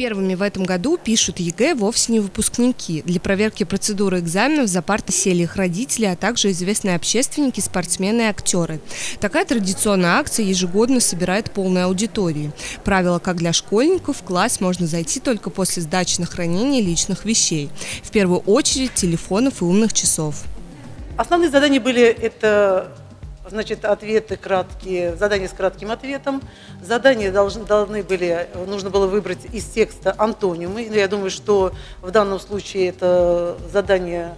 Первыми в этом году пишут ЕГЭ вовсе не выпускники. Для проверки процедуры экзаменов за парты сели их родители, а также известные общественники, спортсмены и актеры. Такая традиционная акция ежегодно собирает полные аудитории. Правило, как для школьников, в класс можно зайти только после сдачи на хранение личных вещей. В первую очередь телефонов и умных часов. Основные задания были ответы краткие, задания с кратким ответом. Задания нужно было выбрать из текста антонимы. Я думаю, что в данном случае это задания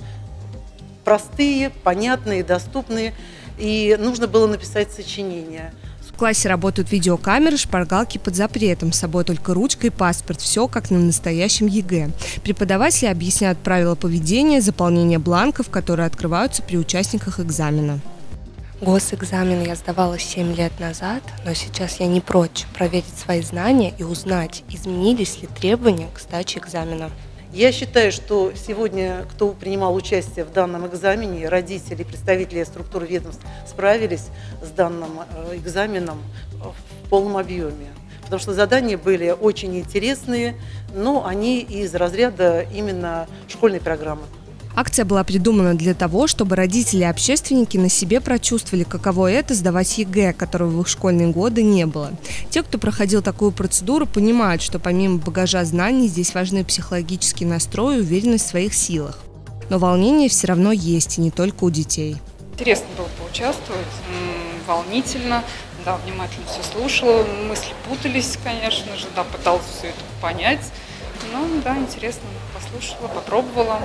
простые, понятные, доступные. И нужно было написать сочинение. В классе работают видеокамеры, шпаргалки под запретом. С собой только ручка и паспорт. Все как на настоящем ЕГЭ. Преподаватели объясняют правила поведения, заполнения бланков, которые открываются при участниках экзамена. Госэкзамен я сдавала 7 лет назад, но сейчас я не прочь проверить свои знания и узнать, изменились ли требования к сдаче экзамена. Я считаю, что сегодня, кто принимал участие в данном экзамене, родители, представители структур ведомств справились с данным экзаменом в полном объеме. Потому что задания были очень интересные, но они из разряда именно школьной программы. Акция была придумана для того, чтобы родители и общественники на себе прочувствовали, каково это сдавать ЕГЭ, которого в их школьные годы не было. Те, кто проходил такую процедуру, понимают, что помимо багажа знаний здесь важны психологический настрой и уверенность в своих силах. Но волнение все равно есть, и не только у детей. Интересно было поучаствовать, волнительно, да, внимательно все слушала, мысли путались, конечно же, да, пыталась все это понять. Но да, интересно, послушала, попробовала.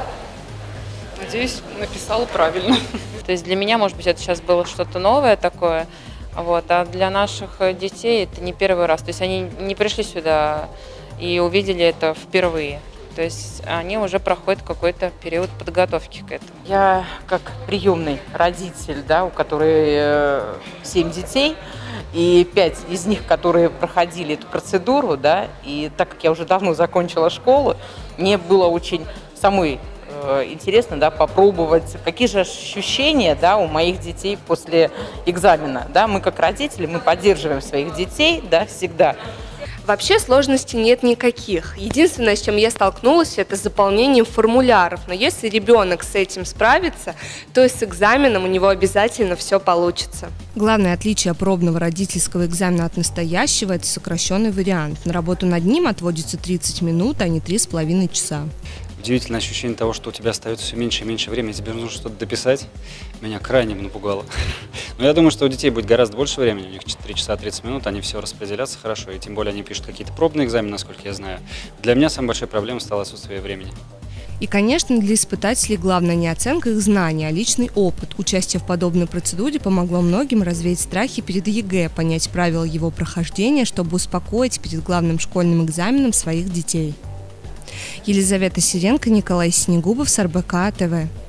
Надеюсь, написала правильно. То есть для меня, может быть, это сейчас было что-то новое такое, а для наших детей это не первый раз. То есть они не пришли сюда и увидели это впервые. То есть они уже проходят какой-то период подготовки к этому. Я как приемный родитель, да, у которой 7 детей, и 5 из них, которые проходили эту процедуру, да, и так как я уже давно закончила школу, мне было очень самой интересно, да, попробовать, какие же ощущения, да, у моих детей после экзамена. Да, мы как родители, мы поддерживаем своих детей, да, всегда. Вообще сложностей нет никаких. Единственное, с чем я столкнулась, это с заполнением формуляров. Но если ребенок с этим справится, то и с экзаменом у него обязательно все получится. Главное отличие пробного родительского экзамена от настоящего – это сокращенный вариант. На работу над ним отводится 30 минут, а не 3,5 часа. Удивительное ощущение того, что у тебя остается все меньше и меньше времени, тебе нужно что-то дописать, меня крайне напугало. Но я думаю, что у детей будет гораздо больше времени, у них 3 часа 30 минут, они все распределятся хорошо, и тем более они пишут какие-то пробные экзамены, насколько я знаю. Для меня самой большой проблемой стало отсутствие времени. И, конечно, для испытателей главное не оценка их знаний, а личный опыт. Участие в подобной процедуре помогло многим развеять страхи перед ЕГЭ, понять правила его прохождения, чтобы успокоить перед главным школьным экзаменом своих детей. Елизавета Сиренко, Николай Снегубов с РБК ТВ.